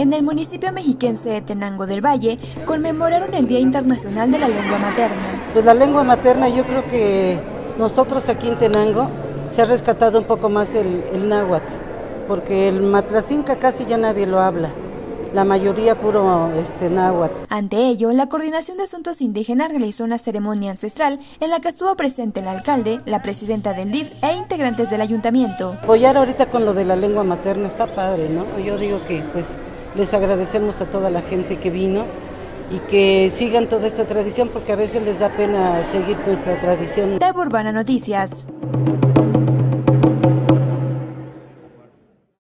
En el municipio mexiquense de Tenango del Valle conmemoraron el Día Internacional de la Lengua Materna. Pues la lengua materna, yo creo que nosotros aquí en Tenango se ha rescatado un poco más el náhuatl, porque el matlacinca casi ya nadie lo habla. La mayoría puro náhuatl. Ante ello, la Coordinación de Asuntos Indígenas realizó una ceremonia ancestral en la que estuvo presente el alcalde, la presidenta del DIF e integrantes del ayuntamiento. Apoyar ahorita con lo de la lengua materna está padre, ¿no? Yo digo que pues les agradecemos a toda la gente que vino y que sigan toda esta tradición, porque a veces les da pena seguir nuestra tradición. TV Urbana Noticias.